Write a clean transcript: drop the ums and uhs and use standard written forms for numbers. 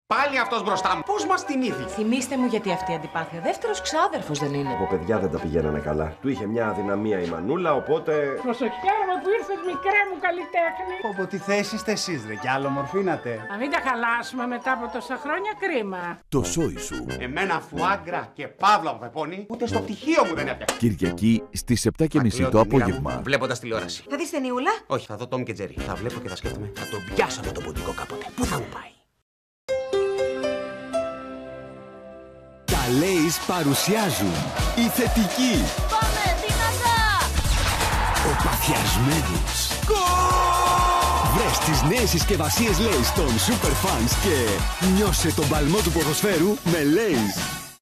Πάλι αυτός μπροστά μου. Πώς μας την είδε. Θυμήστε μου γιατί αυτή η αντιπάθεια. Δεύτερος ξάδερφος δεν είναι. Από παιδιά δεν τα πηγαίνανε καλά. Του είχε μια αδυναμία η μανούλα, οπότε. Προσοχιάραμε που ήρθες, μικρέ μου καλλιτέχνη. Από τι θέση είστε εσείς, ρε, κι άλλο μορφήνατε. Να μην τα χαλάσουμε μετά από τόσα χρόνια, κρίμα. Το σόι σου. Εμένα φουάγκρα και παύλα μου πεπώνει, ούτε στο πτυχίο μου δεν έπιασε. Κυριακή στις 7:30 το απόγευμα. Βλέποντας τηλεόραση. Θα δεις ταινιούλα? Όχι, θα δω Τόμ και Τζέρι. Θα βλέπω και θα σκέφτομαι. Θα τον πιάσω με τον ποντικό κάποτε. Πού θα μου πάει. Τα Lay's παρουσιάζουν η θετική. Πάμε, δυνατά! Ο παθιασμένος. Βρες τις νέες συσκευασίες Lay's των Superfans και νιώσε τον παλμό του ποδοσφαίρου με Lay's.